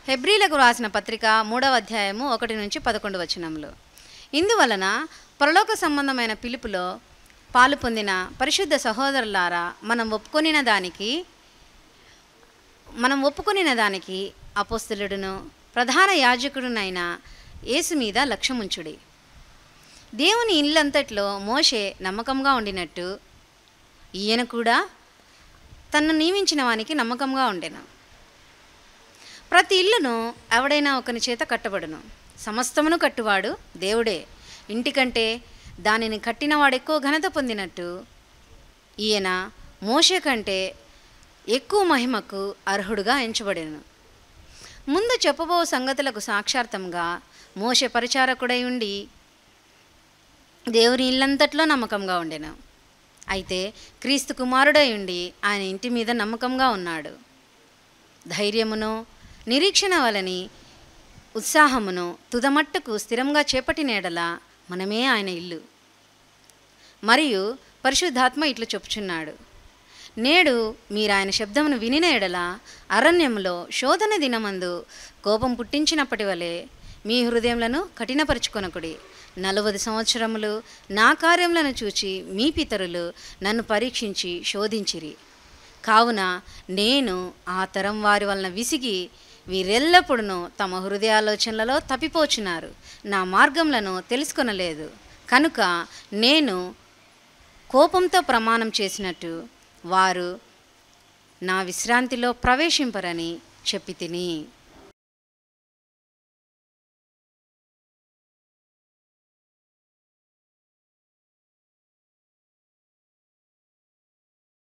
హెబ్రీలకు రాసిన పత్రిక 3వ అధ్యాయము 1 నుంచి 11 వచనములు. ఇందువలన పరలోక సంబంధమైన పిలుపులో పాలు పొందిన పరిశుద్ధ సహోదరులారా, మనం ఒప్పుకొనిన దానికి అపోస్తలుడును ప్రధాన యాజకుడునైన యేసు మీద లక్ష్యముంచుడి. దేవుని ఇల్లంతట్లో మోషే నమ్మకంగా ఉండినట్టు ఈయన కూడా తన్ను నియమించిన వానికి నమ్మకంగా ఉండెను. ప్రతి ఇల్లును ఎవడైనా ఒకని చేత కట్టబడును. సమస్తమును కట్టువాడు దేవుడే. ఇంటికంటే దానిని కట్టినవాడు ఎక్కువ ఘనత పొందినట్టు ఈయన మోషే కంటే ఎక్కువ మహిమకు అర్హుడుగా ఎంచబడెను. ముందు చెప్పబో సంగతులకు సాక్షార్థంగా మోషే పరిచారకుడై ఉండి దేవుని ఇల్లంతట్లో నమ్మకంగా ఉండెను. అయితే క్రీస్తు కుమారుడై ఉండి ఆయన ఇంటి మీద నమ్మకంగా ఉన్నాడు. ధైర్యమును నిరీక్షణ వలని ఉత్సాహమును తుదమట్టుకు స్థిరంగా చేపట్టిన ఎడల మనమే ఆయన ఇల్లు. మరియు పరిశుద్ధాత్మ ఇట్లు చెప్పుచున్నాడు, నేడు మీరు ఆయన శబ్దమును వినిన ఎడల అరణ్యములో శోధన దినమందు కోపం పుట్టించినప్పటి వలె మీ హృదయములను కఠినపరుచుకొనకుడి. 40 సంవత్సరములు నా కార్యములను చూచి మీ పితరులు నన్ను పరీక్షించి శోధించిరి. కావున నేను ఆ తరం వారి వలన విసిగి వీరెల్లప్పుడూ తమ హృదయాలోచనలలో తప్పిపోచున్నారు, నా మార్గములను తెలుసుకొనలేదు. కనుక నేను కోపంతో ప్రమాణం చేసినట్టు వారు నా విశ్రాంతిలో ప్రవేశింపరని చెప్పి తిని.